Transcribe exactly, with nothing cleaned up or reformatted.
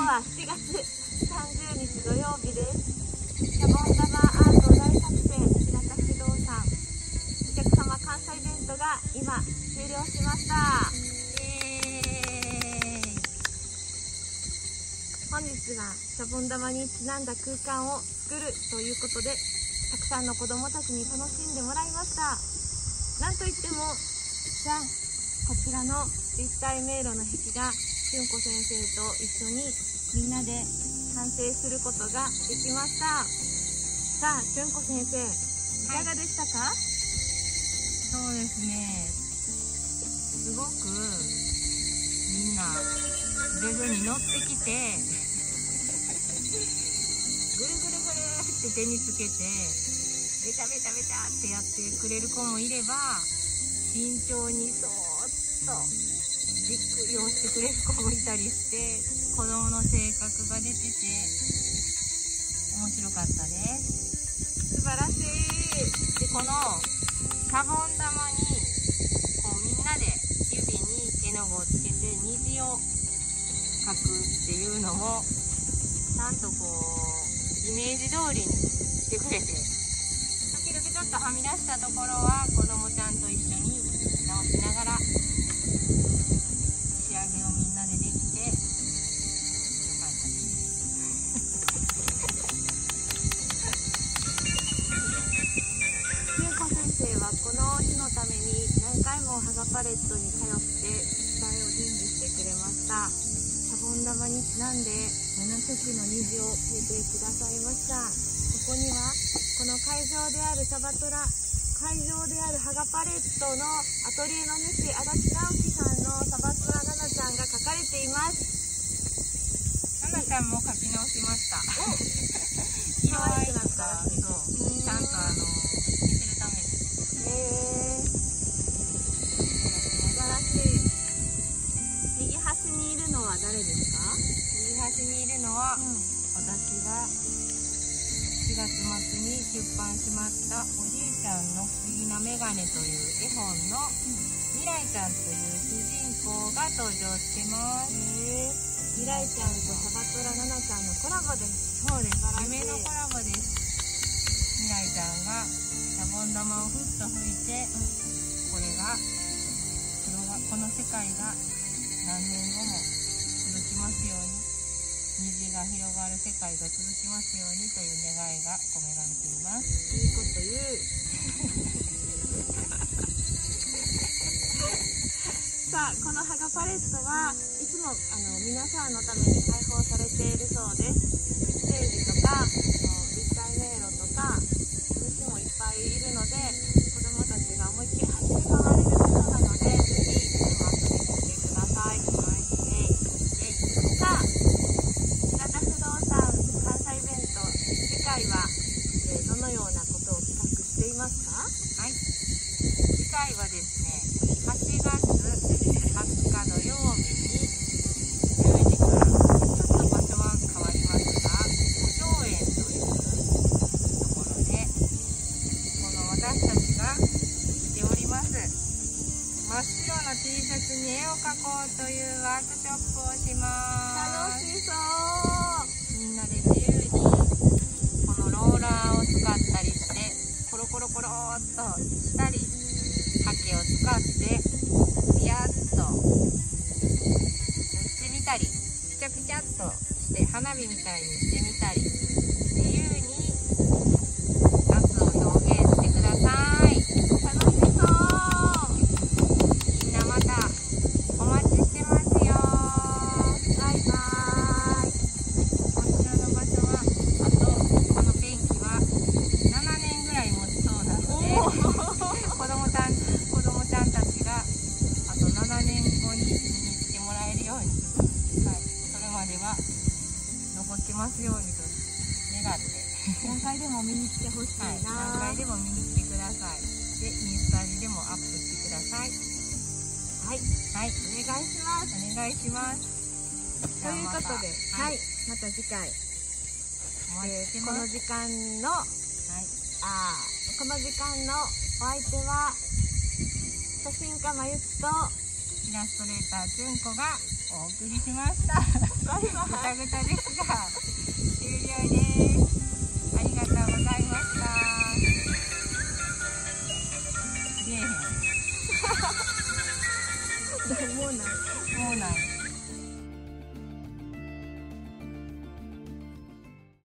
はしちがつさんじゅうにち土曜日です。シャボン玉アート大作戦平田不動産お客様関西イベントが今終了しました。本日はシャボン玉にちなんだ空間を作るということで、たくさんの子どもたちに楽しんでもらいました。なんといってもじゃあこちらの立体迷路の壁画、しゅんこ先生と一緒にみんなで完成することができました。さあ、しゅんこ先生、いかがでしたか？ はい、そうですね、すごくみんな徐々に乗ってきてぐるぐるぐるって手につけてベタベタベタってやってくれる子もいれば、慎重にそーっとじっくり押してくれる子もいたりして、子供の性格が出てて面白かったです。 素晴らしい。 で、このシャボン玉にこうみんなで指に絵の具をつけて虹を描くっていうのもちゃんとこうイメージ通りにしてくれて、時々ちょっとはみ出したところは子供ちゃんと一緒に直しながら仕上げをみんなでできてよかったですしゅんこ先生はこの日のために何回もハガパレットに通って機材を準備してくれました。シャボン玉にちなんでななしょくの虹を描いてくださいました。ここにはこの会場であるシャバトラ、会場であるハガパレットのアトリエの主、足立直樹さんのシャバトラナナちゃんが描かれています。 ナナちゃんも描き直しました。 可愛くなったらしい。 そう、ちゃんとあの見せるために。 へー、素晴らしい。右端にいるのは誰ですか？ 右端にいるのは、うん、私がしがつまつに出版しましたおじいちゃんの不思議なメガネという絵本の、うん、未来ちゃんという主人公が登場してます。 へー、未来ちゃんとシャバトラナナちゃんのコラボです。 そうです、夢のコラボです。未来ちゃんがシャボン玉をふっと吹いて、うん、これがこの世界が何年後も続きますように、虹が広がる世界が続きますようにという願いが込められています。 いいこと言う。さあ、このハガパレットはいつもあの皆さんのために開放されているそうです。ステージとか立体迷路とか虫もいっぱいいるので、子どもたちが思いっきり走り回れるそうなので、ぜひいつも遊びに来てください。はい、えいえい。さあ、平田不動産関西イベント、次回は、えー、どのようなことを企画していますか？ はい、次回はですね、はちがつはつか土曜日にじゅうじからちょっと場所は変わりますが、五条園というところでこの私たちが来ております。真っ白な T シャツに絵を描こうというワークショップをします。 楽しそう。 みんなで自由にこのローラーを使ったりしてコロコロコローっとしたり、ハケを使ってピヤッと塗ってみたり、ピチャピチャっとして花火みたいにしてみたり、自由に夏を表現してください。 楽しそう。 みんなまたお待ちしてますよ。 バイバーイ。 こちらの場所はあとこのペンキはななねんぐらい持ちそうなので子供ちゃん子供ちゃんたちがあとななねんごに見に来てもらえるように、はい、それまでは残ってますようにと願って何回でも見に来てほしいな、 はい、何回でも見に来てください。で、インスタにでもアップしてください。 はい、 はい、 お願いします。 お願いします。 ということで、 ははいい、また次回、 お待ちしてます。 えーこの時間の、 はい、 あーこの時間のお相手は写真家まゆきとイラストレーターじゅんこがお送りしました。 バイバイ。 ぐたぐたですが終了です。ありがとうございました。出えへん。 もうない。 もうない。